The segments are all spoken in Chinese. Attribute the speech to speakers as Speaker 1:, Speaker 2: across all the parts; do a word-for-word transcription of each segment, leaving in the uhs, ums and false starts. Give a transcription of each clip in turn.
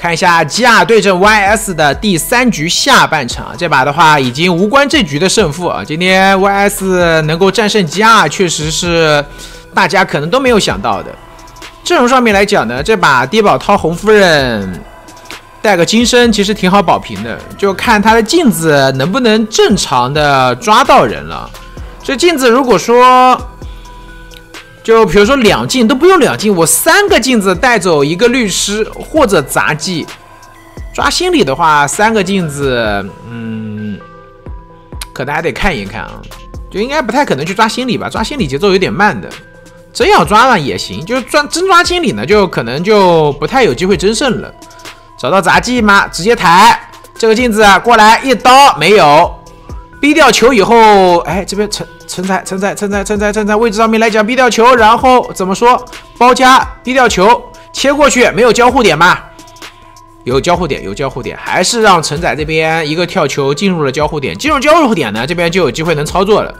Speaker 1: 看一下吉尔对阵 Y S 的第三局下半场，这把的话已经无关这局的胜负啊。今天 Y S 能够战胜吉尔，确实是大家可能都没有想到的。阵容上面来讲呢，这把低保涛红夫人带个金身其实挺好保平的，就看他的镜子能不能正常的抓到人了。这镜子如果说就比如说两镜都不用两镜，我三个镜子带走一个律师或者杂技，抓心理的话，三个镜子，嗯，可能还得看一看啊，就应该不太可能去抓心理吧，抓心理节奏有点慢的，真要抓了也行，就是抓真抓心理呢，就可能就不太有机会争胜了。找到杂技吗？直接抬这个镜子过来一刀没有。逼掉球以后，哎，这边陈陈才陈才陈才陈才陈才位置上面来讲逼掉球，然后怎么说？包夹逼掉球，切过去没有交互点吗？有交互点，有交互点，还是让陈仔这边一个跳球进入了交互点，进入交互点呢，这边就有机会能操作了。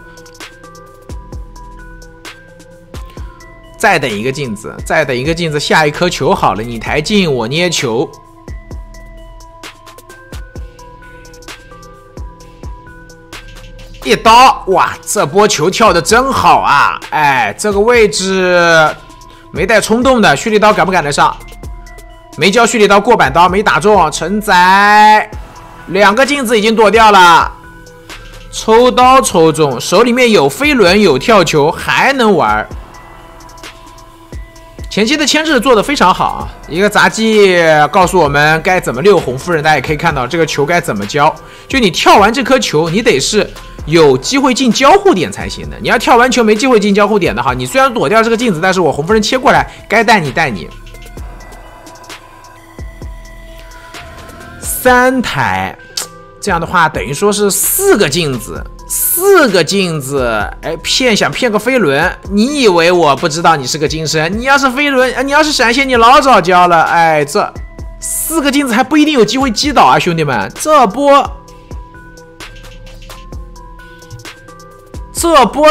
Speaker 1: 再等一个镜子，再等一个镜子，下一颗球好了，你抬镜，我捏球。一刀，哇，这波球跳的真好啊！哎，这个位置没带冲动的，蓄力刀赶不赶得上？没交蓄力刀，过板刀没打中，陈仔两个镜子已经躲掉了，抽刀抽中，手里面有飞轮有跳球，还能玩。前期的牵制做得非常好啊！一个杂技告诉我们该怎么溜红夫人，大家也可以看到这个球该怎么交。就你跳完这颗球，你得是有机会进交互点才行的。你要跳完球没机会进交互点的话，你虽然躲掉这个镜子，但是我红夫人切过来，该带你带你。三台，这样的话等于说是四个镜子。四个镜子，哎，骗想骗个飞轮，你以为我不知道你是个金身？你要是飞轮，你要是闪现，你老早交了。哎，这四个镜子还不一定有机会击倒啊，兄弟们！这波，这波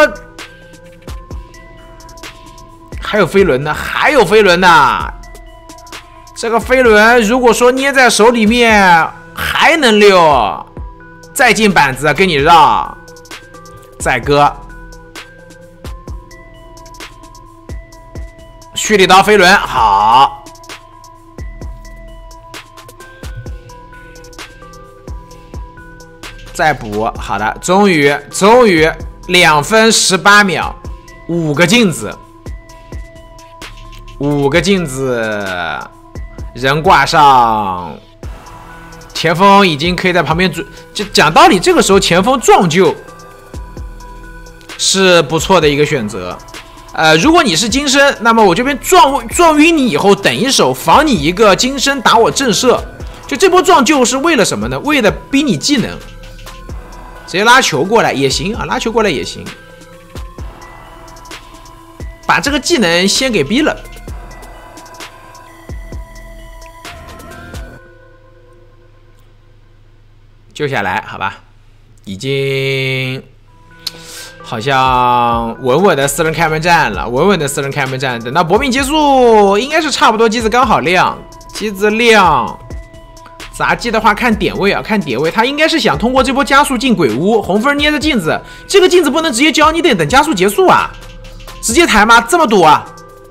Speaker 1: 还有飞轮呢，还有飞轮呢。这个飞轮如果说捏在手里面还能溜，再进板子跟你让。再割，蓄力刀飞轮好，再补，好的，终于终于两分十八秒，五个镜子，五个镜子，人挂上，前锋已经可以在旁边准，就讲道理，这个时候前锋撞救。是不错的一个选择，呃，如果你是金身，那么我这边撞撞晕你以后，等一手防你一个金身打我震慑，就这波撞救是为了什么呢？为了逼你技能，直接拉球过来也行啊，拉球过来也行，把这个技能先给逼了。救下来，好吧，已经。好像稳稳的四人开门战了，稳稳的四人开门战。等到搏命结束，应该是差不多机子刚好亮，机子亮。杂技的话看点位啊，看点位，他应该是想通过这波加速进鬼屋。红夫人捏着镜子，这个镜子不能直接交，你得等加速结束啊。直接抬吗？这么堵啊？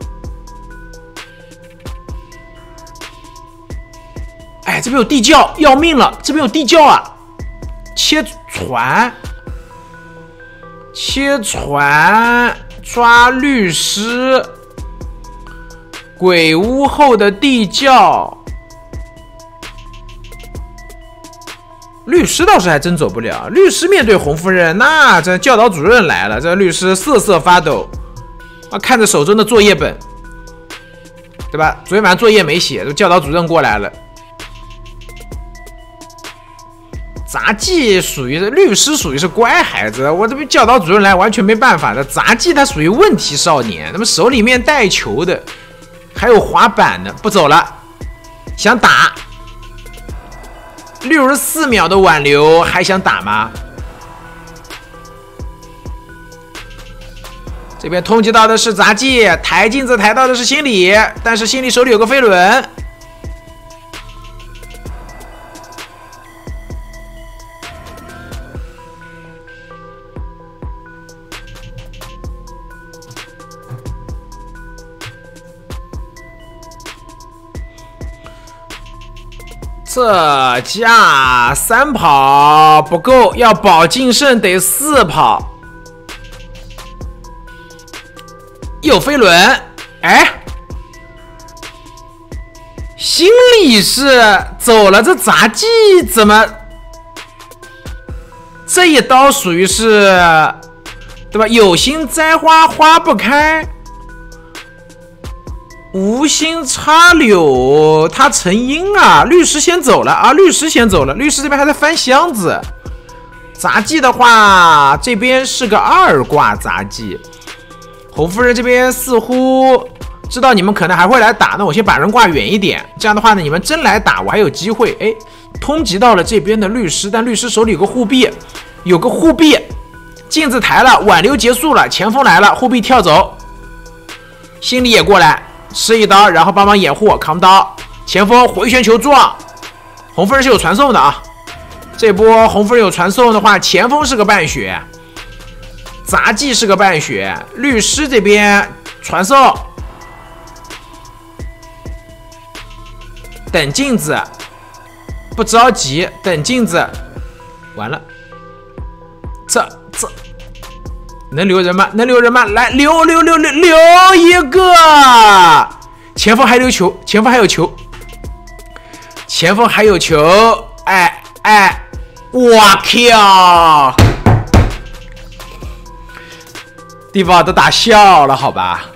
Speaker 1: 哎，这边有地窖，要命了！这边有地窖啊！切船。切船抓律师，鬼屋后的地窖，律师倒是还真走不了。律师面对红夫人，那这教导主任来了，这律师瑟瑟发抖啊，看着手中的作业本，对吧？昨天晚上作业没写，教导主任过来了。杂技属于律师，属于是乖孩子，我这边教导主任来完全没办法的。杂技他属于问题少年，那么手里面带球的，还有滑板的，不走了，想打。六十四秒的挽留，还想打吗？这边通缉到的是杂技，抬镜子抬到的是心理，但是心理手里有个飞轮。 这加三跑不够，要保净胜得四跑。右飞轮，哎，心里是走了，这杂技怎么？这一刀属于是，对吧？有心栽花花不开，无心插柳它成荫啊！律师先走了啊！律师先走了，律师这边还在翻箱子。杂技的话，这边是个二挂杂技。侯夫人这边似乎知道你们可能还会来打，那我先把人挂远一点。这样的话呢，你们真来打，我还有机会。哎，通缉到了这边的律师，但律师手里有个护臂，有个护臂，镜子抬了，挽留结束了，前锋来了，护臂跳走，心里也过来吃一刀，然后帮忙掩护，扛刀，前锋回旋球撞，红夫人是有传送的啊。这波红夫人有传送的话，前锋是个半血。杂技是个半血，律师这边传送，等镜子，不着急，等镜子，完了，这这能留人吗？能留人吗？来，留留留留留一个，前锋还留球，前锋还有球，前锋还有球，哎哎，我靠！地方都打笑了，好吧？